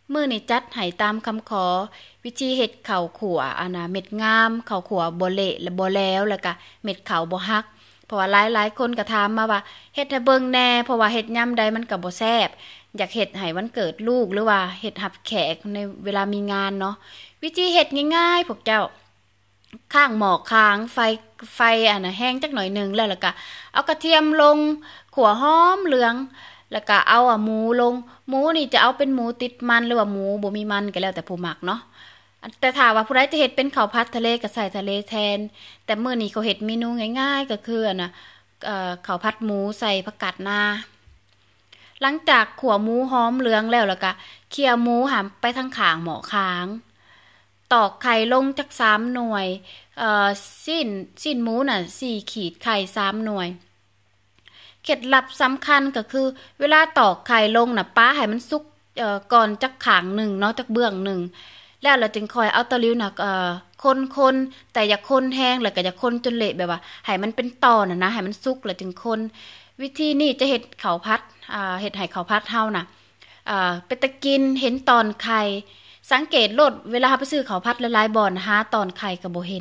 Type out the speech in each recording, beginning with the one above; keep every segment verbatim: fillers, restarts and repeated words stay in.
มื้อนี้จัดให้ตามคำขอวิธีเฮ็ดข้าวขัวอันน่ะเม็ดงามข้าวขัวบ่เละและบ่แล้วแล้วก็เม็ดข้าวบ่หักเพราะว่าหลายๆคนก็ถามมาว่าเฮ็ดให้เบิ่งแหน่เพราะว่าเฮ็ดยามใดมันก็บ่แซ่บอยากเฮ็ดให้วันเกิดลูกหรือว่าเฮ็ดรับแขกในเวลามีงานเนาะวิธีเฮ็ดง่ายๆพวกเจ้าข้างหม้อค้างไฟไฟอันน่ะแห้งจักหน่อยนึงแล้วแล้วก็เอากระเทียมลงขั่วหอมเหลืองแล้วก็เอาอ่ะหมูลงหมูนี่จะเอาเป็นหมูติดมันหรือว่าหมูบ่มีมันก็แล้วแต่ผู้มักเนาะแต่ถ้าว่าผู้ใดจะเฮ็ดเป็นข้าวผัดทะเลก็ใส่ทะเลแทนแต่มื้อนี้เขาเฮ็ดเมนูง่ายๆก็คืออันน่ะเอ่อข้าวผัดหมูใส่ผักกาดนาหลังจากขั่วหมูหอมเหลืองแล้วแล้วก็เคี่ยวหมูหันไปทางข้างหม้อค้างตอกไข่ลงจักสามหน่วยเอ่อสิ้นสิ้นหมูน่ะสี่ขีดไข่สามหน่วยเคล็ดลับสำคัญก็คือเวลาตอกไข่ลงน่ะป้าให้มันสุกเอ่อก่อนจักข้างหนึ่งเนาะจักเบื้องหนึ่งแล้วเราจึงค่อยเอาตะหลิวน่ะเอ่อคนๆแต่อย่าคนแห้งแล้วก็อย่าคนจนเละแบบว่าให้มันเป็นตอนน่ะนะให้มันสุกแล้วจึงคนวิธีนี้จะเฮ็ดข้าวผัดอ่าเฮ็ดให้ข้าวผัดเฮาน่ะอ่าเป็นตะกินเห็นตอนไข่สังเกตโลดเวลาไปซื้อข้าวผัดหลายๆบ่อนหาตอนไข่ก็บ่เห็น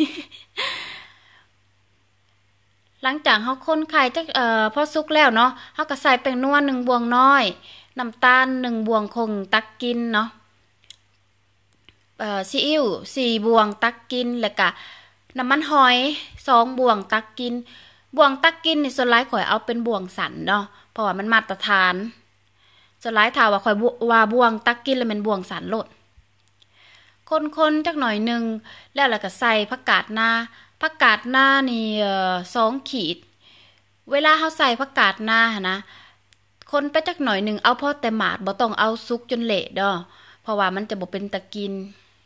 หลังจากเฮาคนไข่จักเอ่อพอสุกแล้วเนาะเฮาก็ใส่แป้งนัวหนึ่งบวงน้อยน้ำตาลหนึ่งบวงคงตักกินเนาะเอ่อซีอิ๊วสี่บวงตักกินแล้วก็น้ำมันหอยสองบวงตักกินบวงตักกินนี่ส่วนหลายข่อยเอาเป็นบวงสันเนาะเพราะว่ามันมาตรฐานส่วนหลายถ้าว่าข่อยว่าบวงตักกินแล้วมันบวงสันโลดคนๆจักหน่อยนึงแล้วแล้วก็ใส่ผักกาดนาผักกาดหน้านี่เอ่อสองขีดเวลาเฮาใส่ผักกาดหน้าหั่นนะคนไปจักหน่อยนึงเอาพอแต่หมาดบ่ต้องเอาสุกจนเละดอเพราะว่ามันจะบ่เป็นตะกิน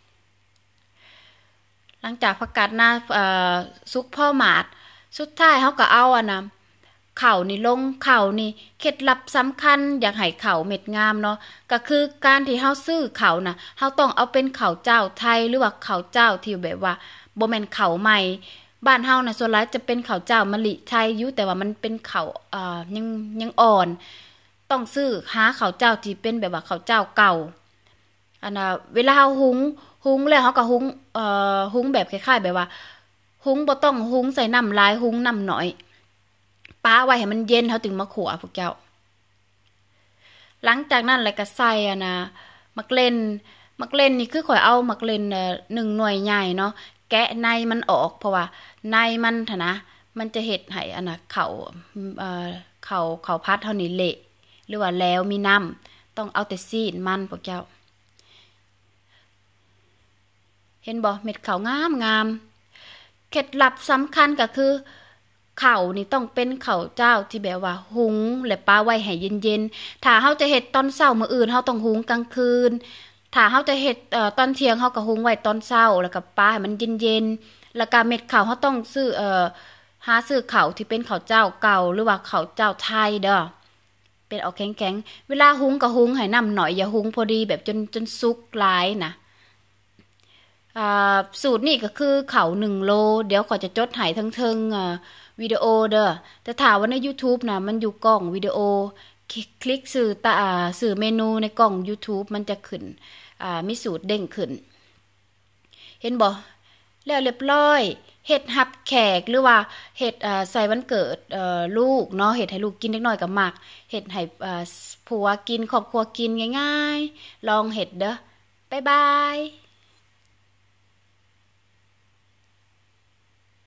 หลังจากผักกาดหน้าเอ่อสุกพอหมาดสุดท้ายเฮาก็เอาอ่ะนะข้าวนี่ลงข้าวนี่เคล็ดลับสำคัญอยากให้ข้าวเม็ดงามเนาะก็คือการที่เฮาซื้อข้าวน่ะเฮาต้องเอาเป็นข้าวเจ้าไทยหรือว่าข้าวเจ้าที่แบบว่าบ่แม่นข้าวใหม่บ้านเฮาน่ะส่วนหลายจะเป็นข้าวเจ้ามะลิไทยอยู่แต่ว่ามันเป็นข้าวเอ่อยังยังอ่อนต้องซื้อหาข้าวเจ้าที่เป็นแบบว่าข้าวเจ้าเก่าอันน่ะเวลาเฮาหุงหุงแล้วเฮาก็หุงเอ่อหุงแบบคล้ายๆแบบว่าหุงบ่ต้องหุงใส่น้ำหลายหุงน้ำน้อยป้าไว้ให้มันเย็นเฮาถึงมาขั่วพวกเจ้าหลังจากนั้นแล้วก็ใส่อ่ะนะมักเล่นมักเล่นนี่คือข่อยเอามักเล่นเอ่อหนึ่งหน่วยใหญ่เนาะแกะในมันออกเพราะว่าในมันหั่นนะมันจะเฮ็ดให้อันน่ะข้าวเอ่อข้าวข้าวผัดเฮานี่เละหรือว่าแล้วมีน้ำต้องเอาแต่ซีนมันพวกเจ้าเห็นบ่เม็ดข้าวงามๆเคล็ดลับสำคัญก็คือข้าวนี่ต้องเป็นข้าวเจ้าที่แบบว่าหุงและป้าไว้ให้เย็นๆถ้าเฮาจะเฮ็ดตอนเช้ามื้ออื่นเฮาต้องหุงกลางคืนถ้าเฮาจะเฮ็ดเอ่อตอนเที่ยงเฮาก็หุงไว้ตอนเช้าแล้วก็ป้าให้มันเย็นๆแล้วก็เม็ดข้าวเฮาต้องซื้อเอ่อหาซื้อข้าวที่เป็นข้าวเจ้าเก่าหรือว่าข้าวเจ้าไทยเด้อเป็นออกแข็งๆเวลาหุงก็หุงให้น้ำน้อยอย่าหุงพอดีแบบจนจนสุกหลายนะอ่าสูตรนี่ก็คือข้าวหนึ่งโลเดี๋ยวขอยจะจดให้เทิงๆเอ่อวิดีโอเด้อแต่ถ้าว่าใน YouTube น่ะมันอยู่กล้องวิดีโอคลิกสื่อตาอ่าสื่อเมนูในกล้อง YouTube มันจะขึ้นอ่ามีสูตรเด้งขึ้นเห็นบ่แล้วเรียบร้อยเฮ็ดรับแขกหรือว่าเฮ็ดอ่าใส่วันเกิดเอ่อลูกเนาะเฮ็ดให้ลูกกินเล็กน้อยก็มักเฮ็ดให้อ่าผัวกินครอบครัวกินง่ายๆลองเฮ็ดเด้อบ๊ายบาย